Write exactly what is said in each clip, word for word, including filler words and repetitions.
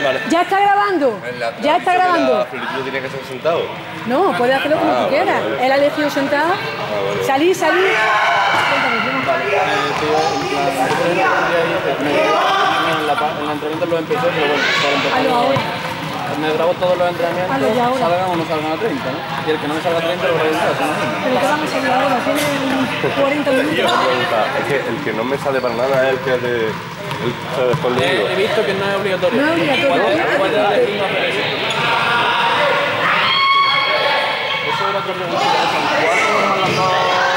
Vale. Ya está grabando. La, Ya está grabando. La floritura tiene que ser sentado. No, puedes hacerlo como Ah, tú quieras. vale, vale. Él ha elegido sentado. Ah, vale. Salir, salir. Cuéntame, ¿qué más? Vale. Eh, tío, en plan, en la, en la entrenamiento lo empecé, pero bueno, para empezar. Hazlo ahora. Me grabo todos los entrenamientos, Hazlo ya ahora. salgan o no salgan a treinta, ¿no? Y el que no me salga a treinta lo reviento a Pero que vamos a salir ahora. Tiene cuarenta minutos. Una pregunta, es que el que no me sale para nada es el que es de... El que después le digo. He visto que no es obligatorio. No es obligatorio. ¿Cuál es la elegir no hacer eso? Eso era otra pregunta. ¿Cuántos nos han lanzado?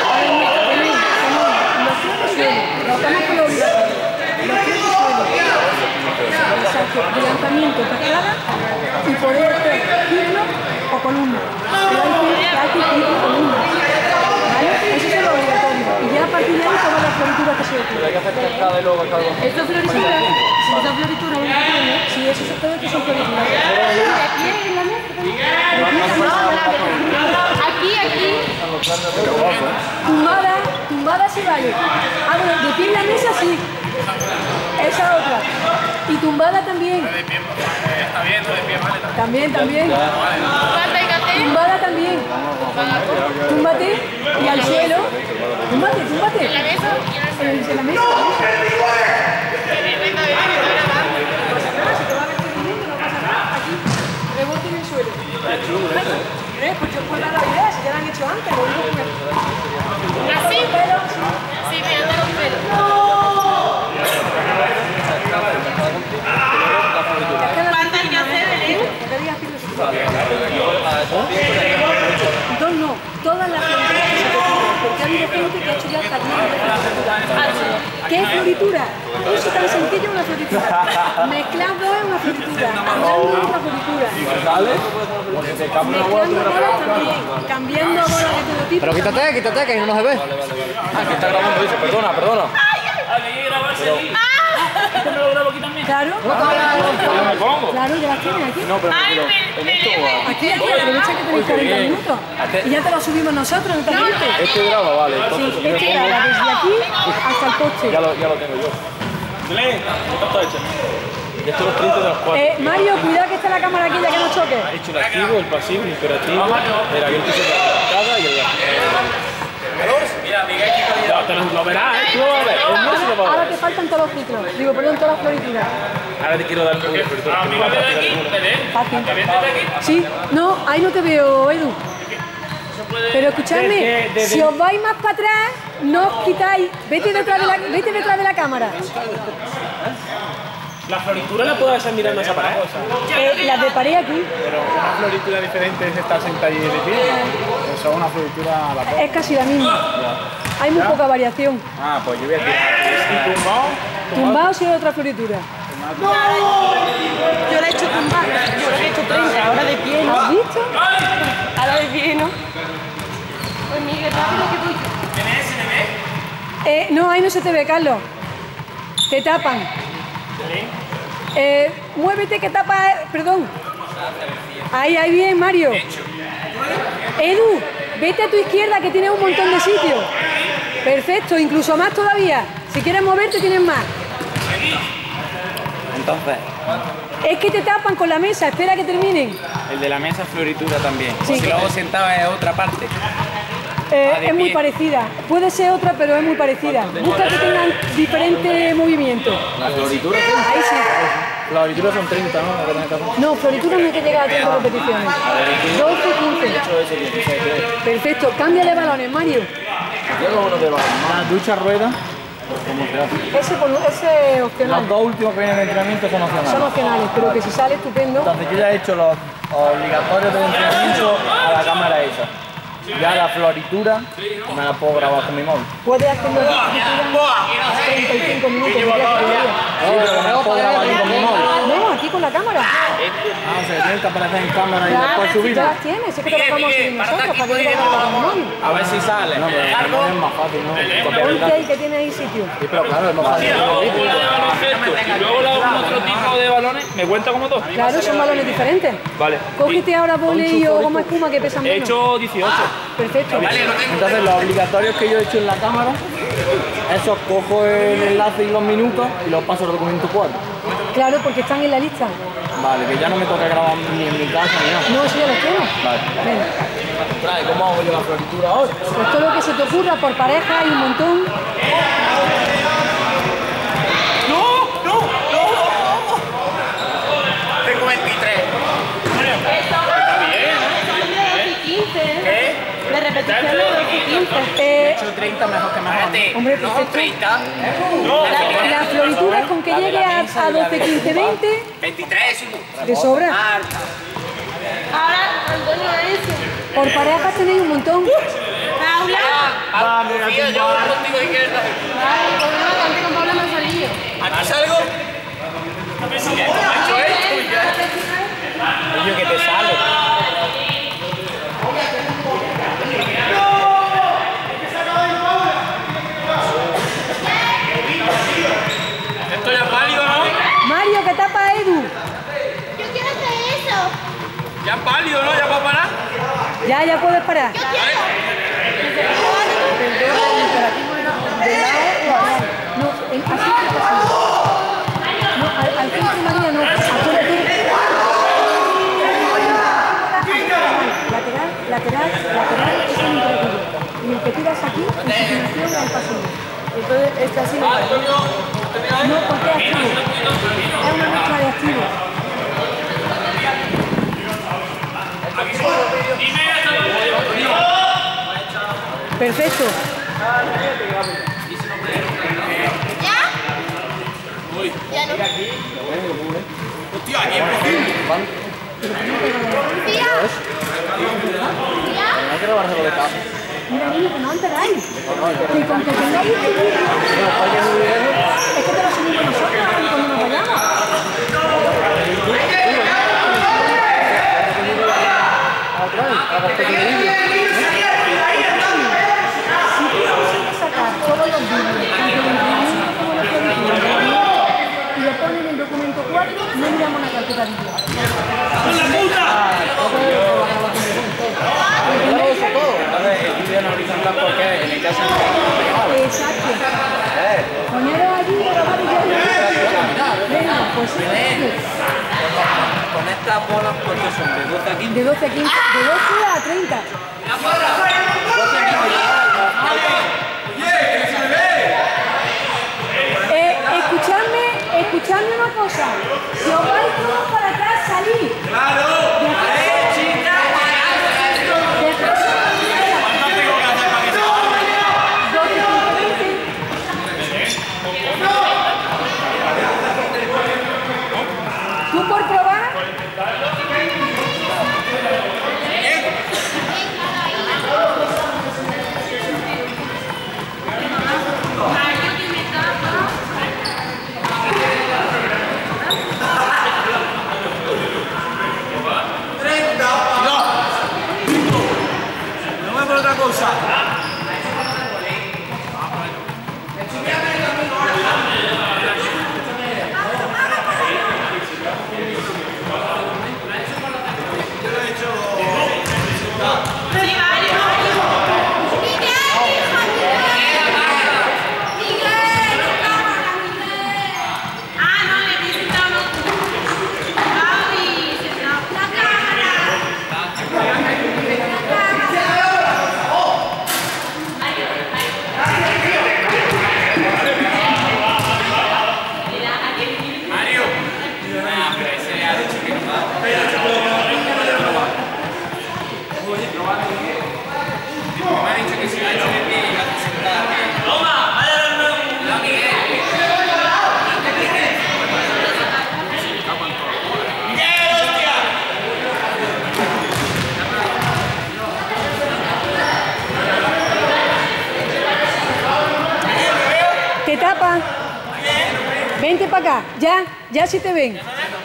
Los estamos con lo obligatorio. Los tres que suelen. Exacto. De lanzamiento, cascada y poder hacer ciclo o columna. Pero hay que hay que ir con columna. ¿Vale? Eso es lo obligatorio. Y ya a partir de ahí todas las florituras que se Pero ocurren. hay que hacer cascada y luego cascada. Esto es floritura. Si son florituras, ¿no? Sí, eso es todo que son florituras. Aquí en la mesa. Aquí, aquí. Tumbada, tumbada sí vale. Ah, bueno, de pie en la mesa sí. Esa otra. Y tumbada también. Está bien, no de pie, vale. También, también. Tumbada también. Túmbate y al suelo. Túmbate, túmbate. ¿En la mesa? En la mesa. Rebote en el suelo. ¿Eh? Pues yo puedo dar la idea, si ya la han hecho antes, lo digo que... ¿Así? Sí, me anda los pelos. ¿Cuántas hay que hacer, Belén? Dos no, todas las florituras que se recuerdan, porque ha habido gente que ha hecho ya carnet de floritura. ¿Qué es floritura? Eso tan sencillo una floritura. Mezclando es una floritura, hablando es una floritura. Mezclando bolas también, cambiando bolas de todo tipo. Pero quítate, quítate, que no nos se ve. Ah, que está grabando, dice, perdona, perdona. ¿Este me lo grabo aquí también? Claro, ¿Me pongo? claro, ya las tienes aquí. No, pero en esto o Aquí, aquí, aprovecha que tenéis cuarenta minutos. Y ya te lo subimos nosotros, ¿no te acuerdas? este graba, vale. Sí, Entonces, si me este pongo, graba desde aquí hasta el coche. ya lo, ya lo tengo yo. Belén, ¿qué está hecho? Y esto es los treinta de los cuatro. Eh, Mario, cuidado que está la cámara aquí ya que no choque. He hecho el activo, el pasivo, el imperativo, el abierto sobre la cascada y el gas. Mira, Miguel, qué calidad. Te lo, lo verás, ¿eh? Tú vas a ver. Ahora, ahora te faltan todos los ciclos. Digo, perdón, todas las florituras. Ahora te quiero dar un poco de floritura. A mí me ves aquí, Belén. Fácil. ¿Te ves desde aquí? Sí, no, ahí no te veo, Edu. Pero escuchadme, Desde- desde- si os vais más para atrás, no os quitáis. Vete detrás de la, vete detrás de la cámara. La floritura la puedo hacer mirando esa pared. Eh, las de pared aquí. Pero una floritura diferente es estar sentado y de pie. Eso es una floritura a la poca. Es casi la misma. Hay muy poca variación. Ah, pues yo voy a tirar. Y tumbado, Tumbado sí es otra floritura. Yo la he hecho tumbar, yo la he hecho treinta, ahora de pie, ¿no? ¿Has visto? Ahora de pie, ¿no? Pues Miguel, rápido que voy. Eh, no, ahí no se te ve, Carlos. Te tapan. Eh, muévete que tapa... Perdón. Ahí, ahí bien, Mario. Edu, vete a tu izquierda que tienes un montón de sitios. Perfecto, incluso más todavía. Si quieres moverte tienes más. Entonces, Es que te tapan con la mesa, espera que terminen. el de la mesa es floritura también. Sí. Si luego sentado es otra parte. Eh, Ah, de es muy pie. parecida. Puede ser otra, pero es muy parecida. Busca que tengan diferentes movimientos. La floritura, Ahí sí. la floritura son treinta, ¿no? La que tenés que hacer. No, floritura no hay que llegar a treinta repeticiones. doce, quince. Eso, eso, dieciséis, creo. Perfecto, cámbiale balones, Mario. Llego uno de balón. la ducha rueda, ¿cómo se hace? Ese, por- ese es Los opcional. dos últimos que vienen de entrenamiento son Son opcionales. opcionales, pero que si sale estupendo. Entonces yo ya he hecho los obligatorios de entrenamiento a la cámara esa. Ya la floritura me la puedo grabar con mi móvil. Puede hacerlo treinta y cinco minutos. si quieres, todavía. Sí, pero me la puedo grabar aquí con mi móvil. No, aquí con la cámara. Ah, o sea, tienen que aparecer en cámara y Ya, después ya subirla. las tienes, es que te las vamos a subir nosotros para que no vayas con el móvil. A ver si sale. No, pero el móvil es más fácil, ¿no? Porque es Ponte verdad. ahí que tienes ahí sitio. Sí, pero claro, es más fácil. Una de baloncesto y luego la otro tipo de balones, ¿me cuenta como dos? Claro, son balones diferentes. Vale. Cógete ahora volei o goma espuma que pesan He menos. hecho dieciocho. Perfecto. Entonces los obligatorios que yo he hecho en la cámara, esos cojo el enlace y los minutos y los paso al documento cuatro. Claro, porque están en la lista. Vale, que ya no me toca grabar ni en mi casa ni nada. No, eso ya los tengo. Vale. Venga. Trae, ¿cómo hago yo la floritura ahora? Pues todo lo que se te ocurra por pareja hay un montón. ¡No! ¡No! ¡No! Tengo veintitrés. ¿Qué? De repetición de doce y quince. Eh, treinta mejor que más. hombre, perfecto. treinta. La, la floritura con que llegue a, a doce, quince, veinte, veintitrés. de sobra. Ahora, Antonio, eso. Por pareja tenéis un montón. Paula. Vamos, tío, yo voy contigo y quieres hacer. Vale, pues venga, cante con Paula Manzanillo. ¿Aquí salgo? Si he hecho esto y ya. Oye, que te sale. Esto ya es válido, ¿no? Mario, que tapa Edu. Yo quiero hacer eso. Ya es válido, ¿no? ¿Ya puedo parar? Ya, ya puedes parar. Yo quiero. No, en- así es así. No, al, al centro, María, no. Aquí, aquí. Lateral, lateral, lateral, eso es un interrogatorio. Y el que tiras aquí, en continuación al pasillo. Entonces, este así no vale. No, porque es activo. Es una mezcla de activos. Perfecto. ¿Ya? Ya no. Hostia, aquí es posible. Tía. ¿Ya? Mira, niño, que no enteráis. Que con que tengáis un vídeo, es que te lo subimos nosotros cuando nos vayamos. Si tú consigues sacar todos los vídeos, tanto del movimiento como de la película, y lo pones en el documento cuatro, no miramos la carpeta de vídeo. El vídeo no horizontal porque en el caso Exacto. Poneros allí, grabar y ya. Venga, pues sí. con estas bolas, ¿cuántos son? ¿De doce a quince? De doce a quince, de doce a treinta. Eh, escuchadme, escuchadme una cosa. Si os vais todos para atrás, salid. ¡Claro! ¿Tú por probar? No me por otra cosa. ¿Te tapa? Vente para acá. Ya, ya sí te ven.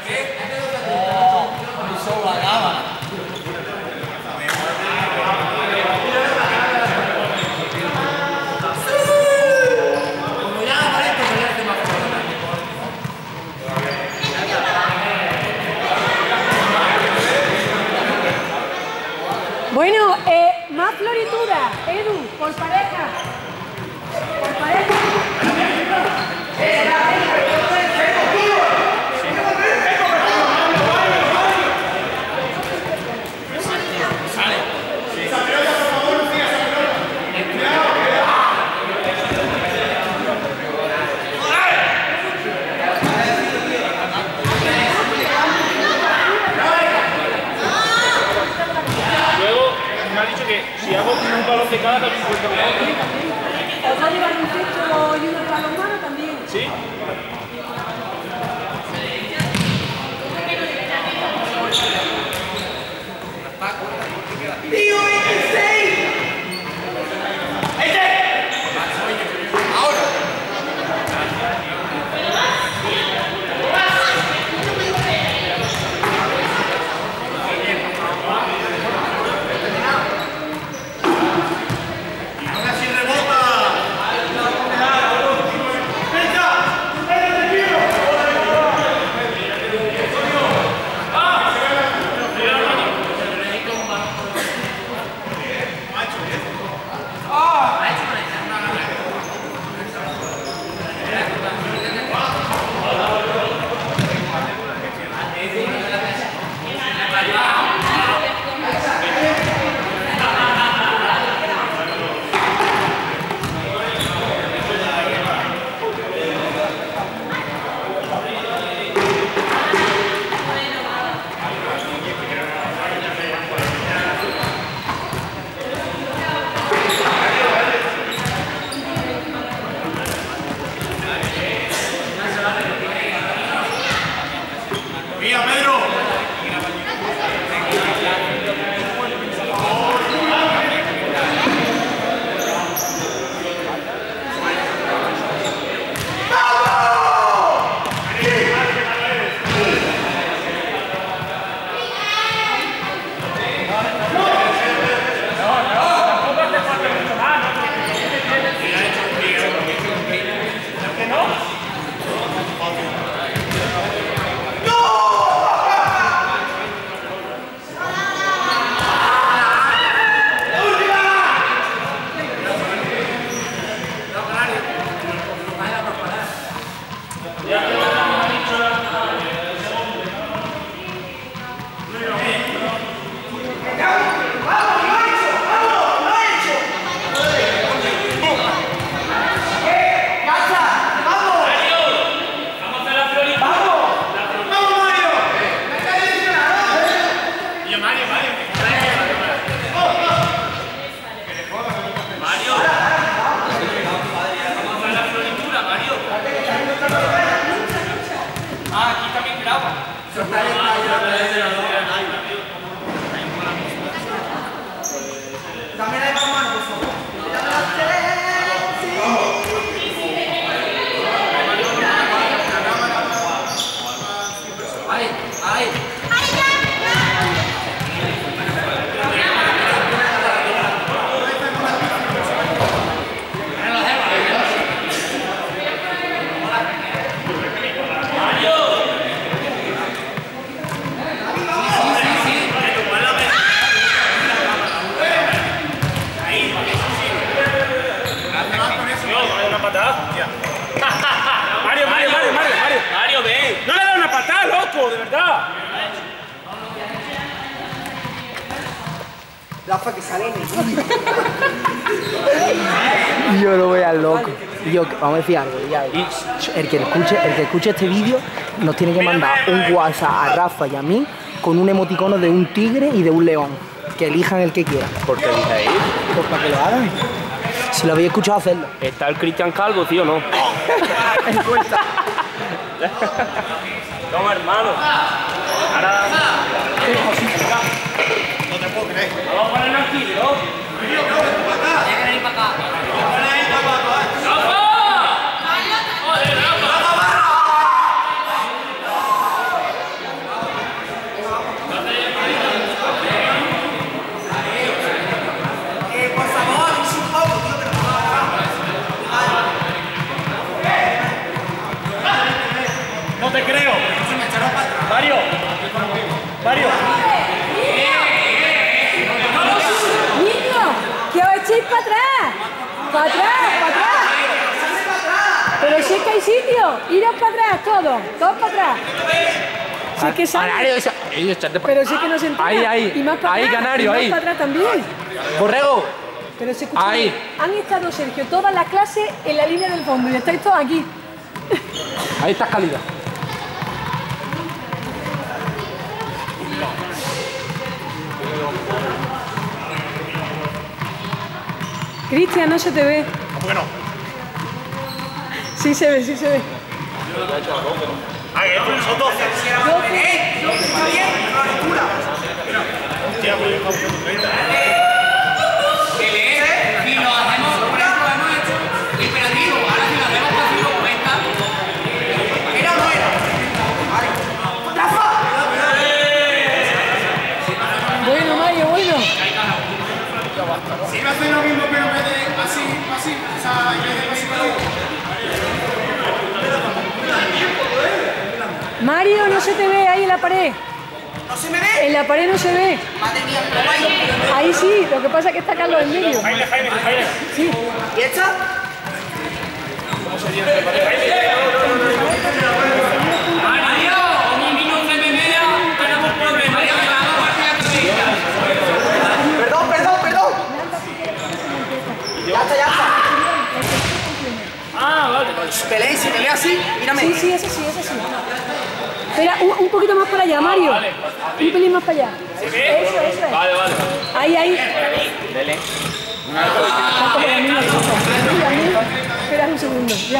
Bueno, eh, más floritura. Edu, por pareja. Por pareja. Sí, Si hago un balón de cada, también cuento con otro. ¿Os va a llevar un texto y una balonmano también? Sí. Mario, Mario, Mario, Mario, Mario. Mario, ven. No le da una patada, loco, de verdad. Rafa, que sale en el Yo lo voy al loco. Yo, vamos a decir algo, ya. El que escuche, el que escuche este vídeo nos tiene que mandar un WhatsApp a Rafa y a mí con un emoticono de un tigre y de un león. Que elijan el que quieran. ¿Por qué elijáis? Pues para que lo hagan. Si lo habéis escuchado, hacerlo. ¿Está el Cristian Calvo, tío, no? Encuesta. Toma, hermano. Ahora... No te puedo creer. Vamos a ponernos aquí, ¿no? Hay que venir para acá. No te creo. Mario. Mario. ¡Niño! ¡Que os echéis para atrás! ¡Para atrás! ¡Para atrás! Pero si es que hay sitio, iros para atrás todos, todos para atrás. Si es que sale. Pero si es que no se entera. Ahí, ahí. Y más para Ahí, atrás, Canario, y más ahí. para atrás también. Borrego. Pero si escuchan, Ahí. han estado, Sergio, todas las clases en la línea del fondo y estáis todos aquí. Ahí está calidad. Cristian, no se te ve. ¿Cómo que no? Sí se ve, sí se ve. Ah, que son doce. ¡Eh! ¡Está bien! ¡Floritura! Hostia, pues yo estaba haciendo treinta. ¿Qué lees? Si lo hacemos, por ejemplo, hemos hecho imperativo. Ahora si lo hacemos pasivo, cuenta. ¿Era o no era? Vale. ¡Rafa! Bueno, Mario, bueno. Si iba a hacer lo mismo, pero en vez de así, así, o sea, en vez de así, Mario, no se te ve ahí en la pared. ¿No se me ve? En la pared no se ve. Madre mía, pero vaya. Ahí sí, lo que pasa es que está Carlos en medio. Jaime, Jaime, Jaime. Sí. ¿Y esta? Mario, un minuto de media, tenemos problemas. Perdón, perdón, perdón. Ya está, ya está. Ah, vale. Pelé, si me ve así, mírame. Sí, sí, eso sí, eso sí. Espera, un, un poquito más para allá, Mario. Un pelín más para allá. Eso, eso es. Vale, vale. Ahí, ahí. Dele. Está como la misma cosa. Y a mí, espera un segundo. Ya.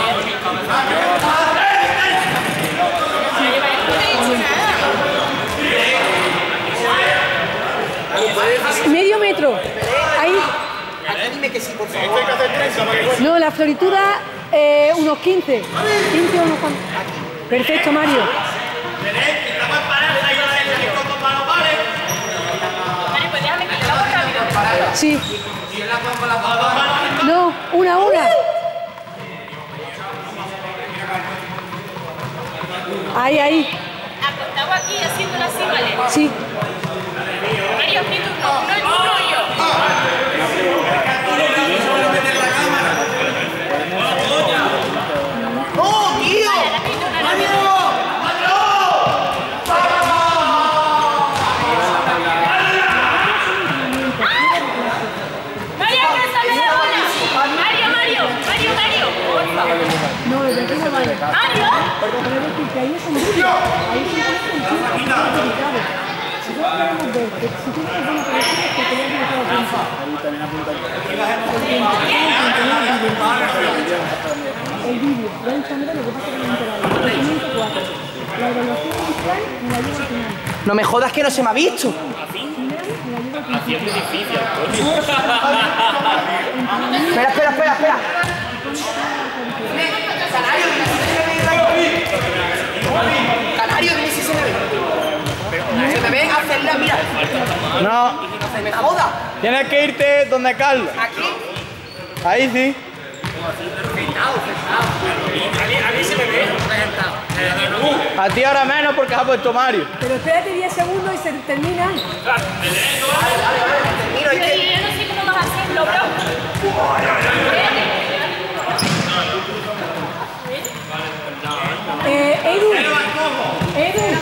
Medio metro. Ahí. Aquí dime que sí, por favor. Esto hay que hacer treinta para que cueste. No, la floritura, eh, unos quince. quince o unos cuantos. Perfecto, Mario. Mario, pues déjame que yo la hago rápido. Sí. Si yo la pongo las dos manos. No, una, una. Ahí, ahí. Acostado aquí haciéndolo así, ¿vale? Sí. Mario, mi turno. No el turno yo. ¡Oh, tío! Mario, alcánzame la bola. Mario, Mario, Mario, Mario. No, de aquí no vale. Mario. Que ahí es un vídeo. Ahí es un complicado. Si no queremos ver, que si tú tienes una película, que te voy a dejar a pensar. El vídeo, ya el sangre, lo que pasa es que no me he enterado. quinientos cuatro. La evaluación inicial me la llevo al final. No me jodas que no se me ha visto. Haciendo difícil, Espera, espera, espera, espera. Canario, dime si se me ve. Se me ve hacerla, mira. No, Se me joda. tienes que irte donde Carlos. Aquí. Ahí sí. A mí se me ve. A ti ahora menos porque has puesto Mario. Pero espérate diez segundos y se termina. Mira, Pero es que... yo no sé cómo vas a hacerlo, bro. Eh, Edu. Edu.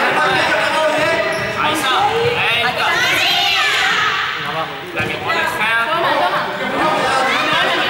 Toma, toma.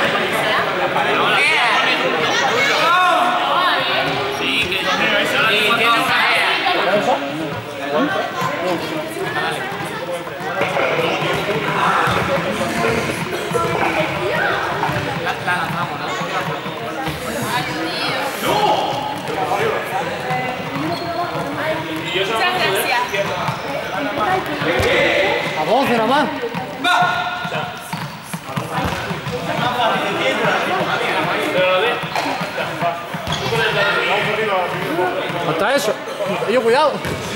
Muchas gracias. A doce nada más. Hasta eso. Yo cuidado.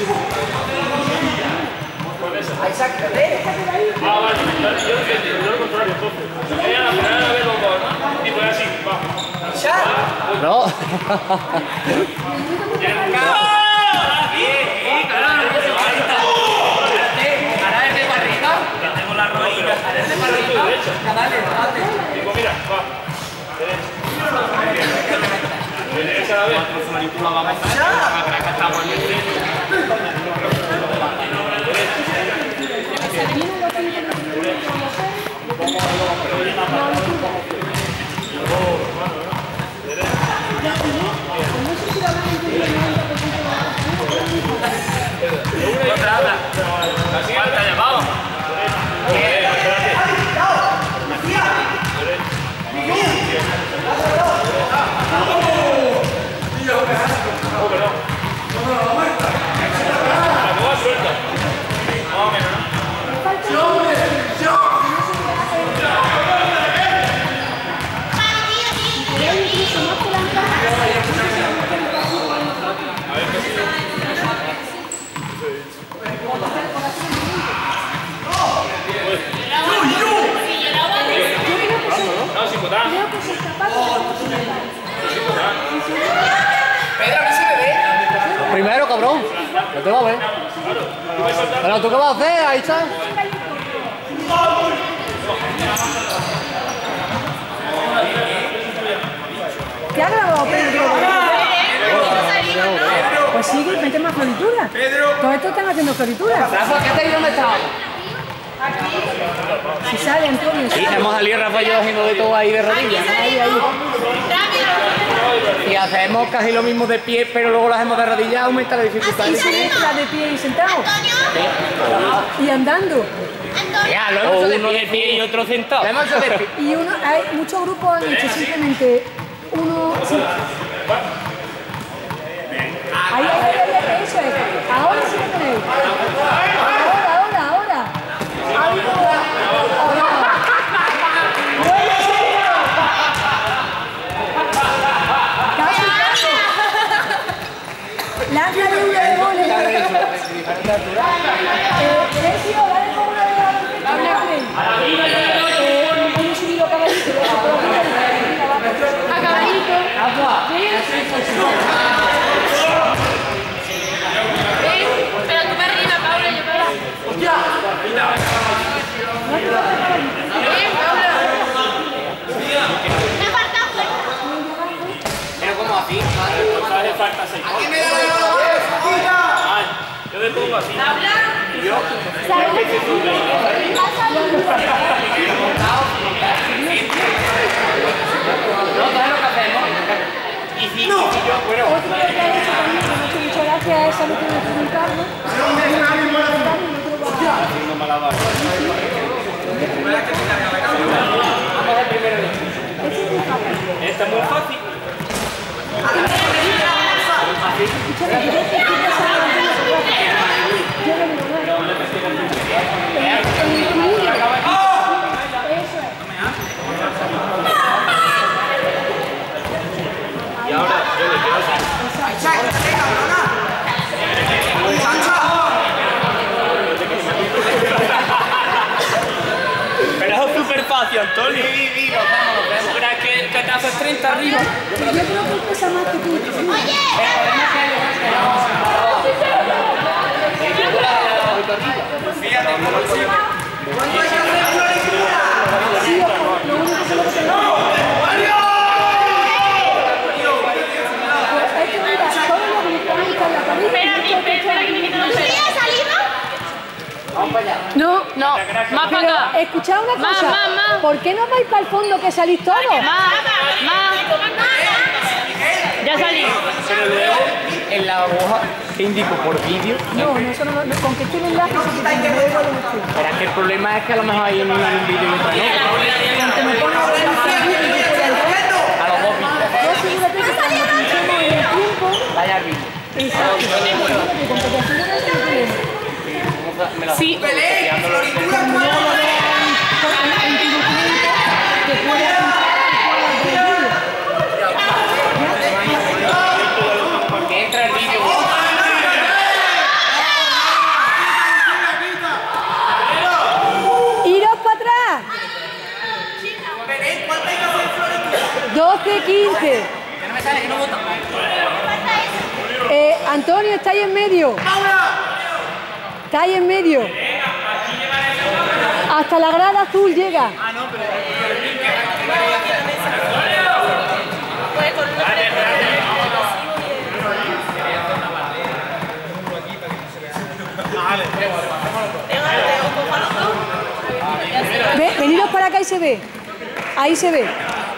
Ah, vale, yo yo lo contrario, entonces. Ella la primera vez los dos, ¿no? Y pues así, va. No. Ahora es de barriga. Que tengo la rodilla. Ahora es de barriga. Dale, dale. Digo, mira, va. Derecha a la vez. Manipula la mesa. Que estamos en el ¿Cuántas llevamos? cabrón. No te va a ver. Pero tú qué vas a hacer, ahí está. ¿Qué ha grabado Pedro? Pues sigue y mete más floritura. Todos estos están haciendo floritura. Rafa, ¿qué te digo dónde estaba? Si sale Antonio, Sí, sale. hemos salido Rafa y yo haciendo de todo ahí de rodillas. Ahí, ahí. Y hacemos casi lo mismo de pie, pero luego lo hacemos de rodillas, aumenta la dificultad. Y sí, la de pie y sentado. Y andando. Ya, lo hemos hecho de pie, pie y otro sentado. Lo hemos hecho de pie. Y uno, hay muchos grupos han hecho simplemente uno. Sí. Ahí, ahí, ahí, ahí, eso es. Ahora sí lo tenéis. Ahora, ahora, ahora. Ahí, ahora. Bueno, sí. Casi, casi. Lánzale una de goles. Eh, Sergio, dale con una de goles. Eh, un subido caballito. A caballito. Pero tú para arriba, Paula, yo para abajo. Bien, Paula. Me falta Pero como así, hace falta seis. Aquí me da la Yo me pongo así. ¿Sabes? no, ¿sabes lo que hacemos? Y si, no. y si yo, bueno, Otro que ha hecho también, que me ha hecho mucha gracia, es algo que me ha preguntado. Haciendo malabar. vamos al primero de esto. Esta es muy fácil. Y ahora yo le quiero hacer. Pero es súper fácil, Antonio. Pero es que, que te haces treinta arriba. Yo creo que él pesa más que tú. Sí, ojo, lo único que se lo que te digo. Es que mira, todos los americanos están en la pared. Espérate, espera que me quito los pelos. No, No, más para pero acá. escuchad una Más, cosa. más, más. ¿Por qué no vais para el fondo que salís todos? Más, más. Ya salí. Pero luego, en la hoja que indico por vídeo, No, no, eso no, no, con que esté el enlace se te tiene que ver con el pero es que el problema es que a lo mejor hay en un vídeo y otro no. que me ponga a ver el vídeo y que pueda ver. A los dos vídeos. Yo asegúrate que cuando pinchemos en el tiempo, Vaya al vídeo. exacto, que con que te aseguras que no tiene. Me la Sí. Pelé, floritura, Luego lo vean en, en tu documento, que puedas pinchar el vídeo. porque entra el vídeo. ¡Iros para atrás! doce, quince. Eh, Antonio, está ahí en medio. Está ahí en medio. Hasta la grada azul llega. Ve, venidos para acá y se ve. Ahí se ve.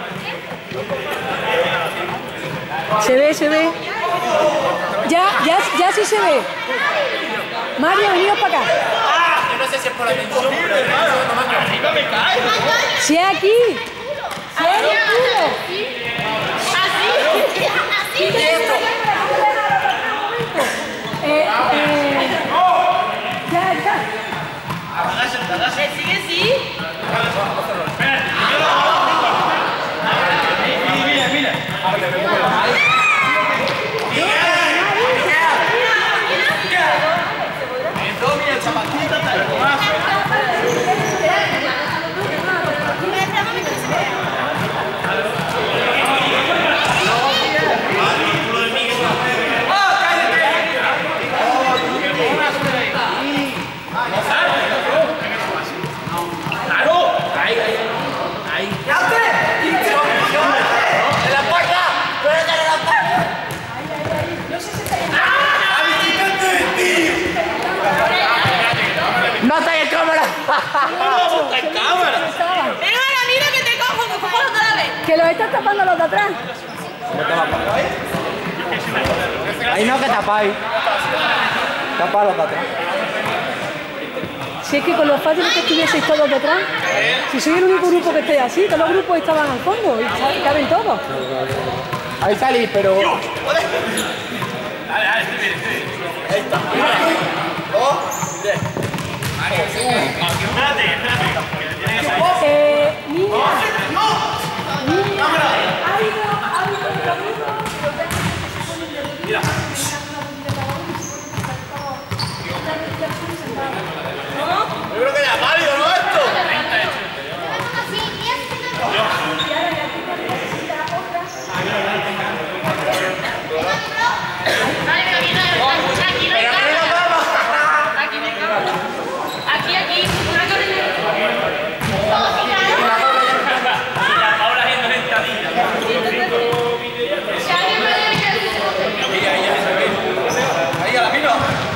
Se ve, se ve. Ya, ya, ya sí se ve. Mario, venidos para acá. Yo no sé si es por la tensión, pero arriba me cae. Si es aquí. Si es el culo. Así. Así. Eh, eh, ya, ya. Sigue, sí. estás tapando a los de atrás. Ahí no que tapáis. Tapa los de atrás. Si es que con lo fácil que estuvieseis todos detrás, si soy el único grupo que esté así, todos los grupos estaban al fondo y caben todos. Ahí salís, pero... Dale, dale, estoy bien, estoy bien. Ahí está. Dos, tres. Espérate, espérate. Eh, niña. Niña. Algo, algo de la grupo. Mira. Yo creo que ya es válido, ¿no? Esto. Aquí, aquí, una carrera. Ahora es en sentadilla. Ahí a la mino.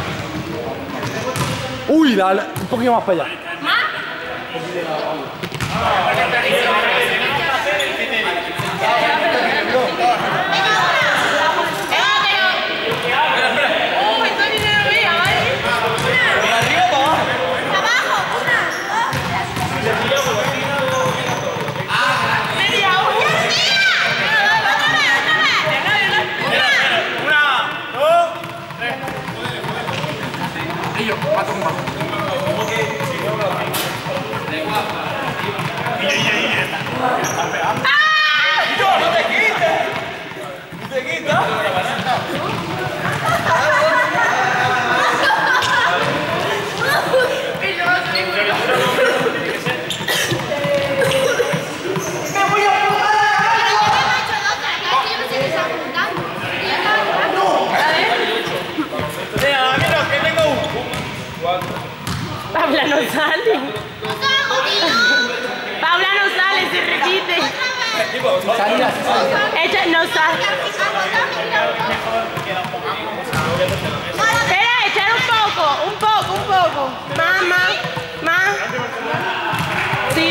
Uy, dale, un poquito más para allá. ¿Más? Paula no sale. Paula no sale, se repite. Ella no sale. Espera, echar un poco, un poco, un poco. Más, más, más. Sí.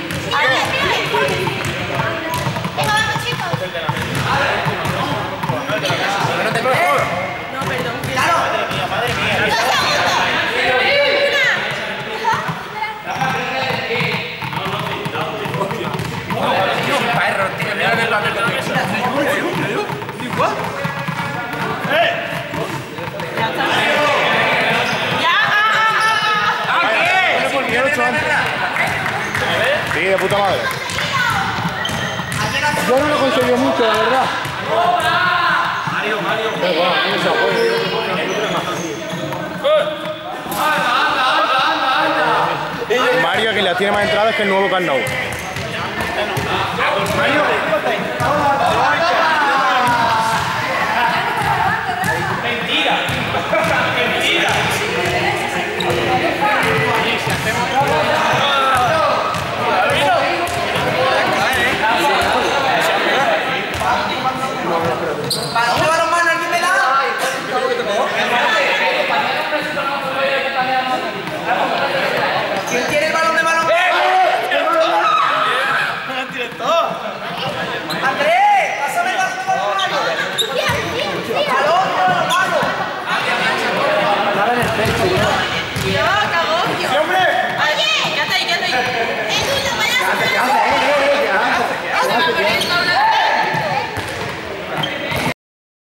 No, perdón. Madre mía. Perro, tío, mira el papel que Sí, de puta madre. Yo no lo conseguí mucho, la verdad. Mario, Mario. Mario, que la tiene más entradas que el nuevo Camp Nou. Mario. Mentira. Mentira. ¿Para dónde va los manos? ¿Alguien me da? ¿Quién quiere el balón de balón? ¡Andrés! ¡Pásame el balón de balón! ¡Balón de balón! Dale en el pecho.